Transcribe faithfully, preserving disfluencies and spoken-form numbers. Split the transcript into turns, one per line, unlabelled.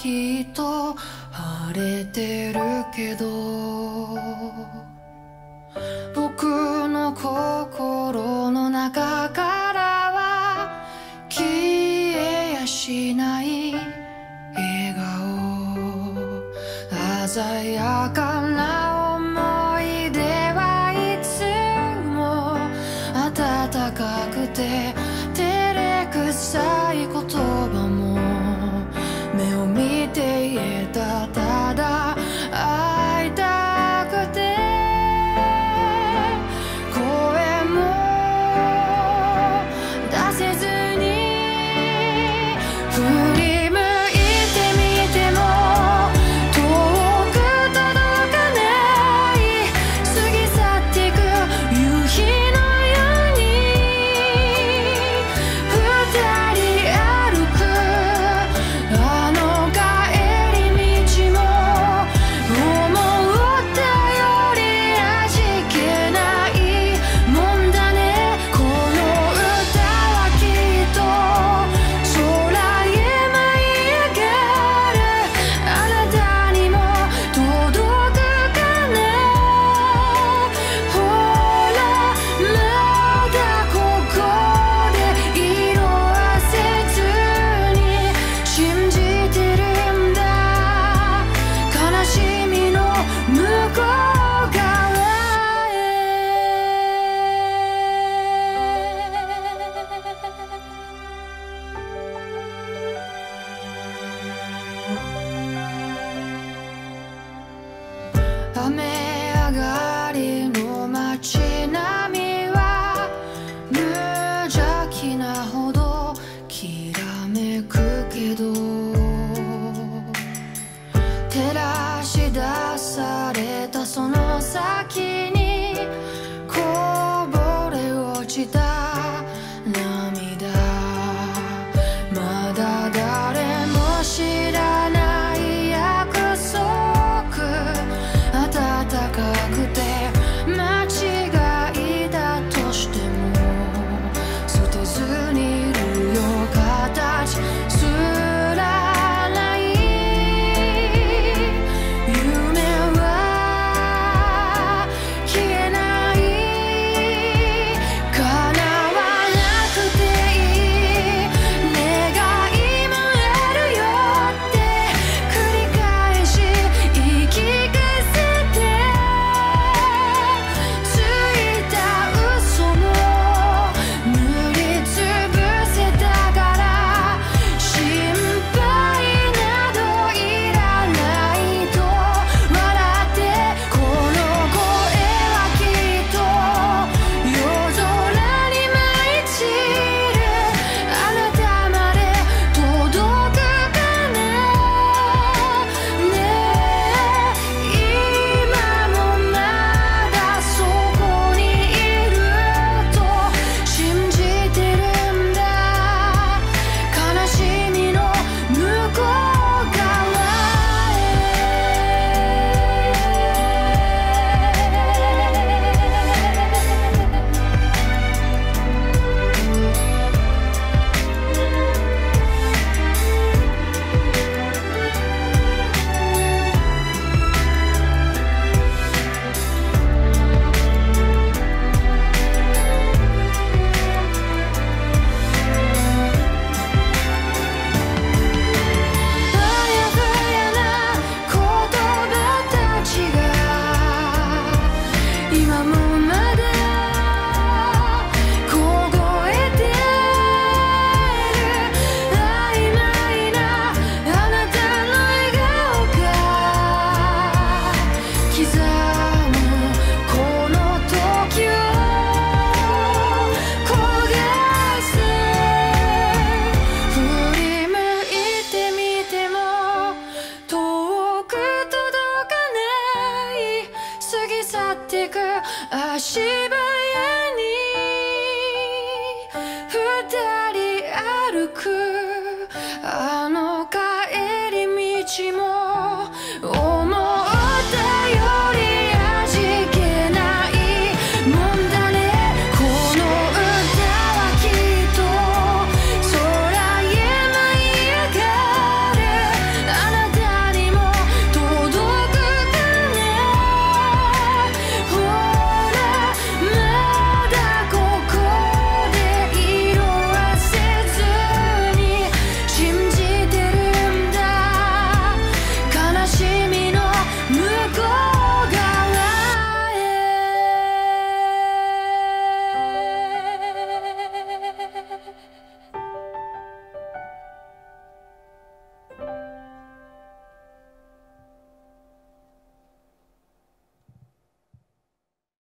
きっと晴れてるけど、僕の心の中からは消えやしない笑顔、鮮やかな思い出はいつも温かくて照れくさい言葉も目を見て言えた、ただ会いたくて声も出せずに振り向いてみても遠く届かない過ぎ去っていく夕日のように二人歩くあの帰り道も思ったより味気ないもんだね。この歌はきっと空へ舞い上がるあなたにも届くかな。ほらまだここで色あせずに信じてるんだ、悲しみの向こう側へ。雨上がりの街並みは無邪気なほどきらめくけど、照らし出されたその先にこぼれ落ちた涙、まだ誰も知らない約束、暖かくて間違いだとしても捨てずにいるよ、形すらない夢は消えない、叶わなくていい願いもあるよって繰り返し言い聞かせて、ついた嘘も塗りつぶせたから、心配などいらないと笑って、この声はきっと夜空に舞い散るあなたまで届くかな。ねえ今もまだそこにいると信じてるんだ、悲しみの向こう側へ。あやふやな言葉たちが今もまだ凍えてる、曖昧なあなたの笑顔が刻むこの時を焦がす、振り向いてみても遠く届かない過ぎ去ってく足早に二人歩くあの帰り道も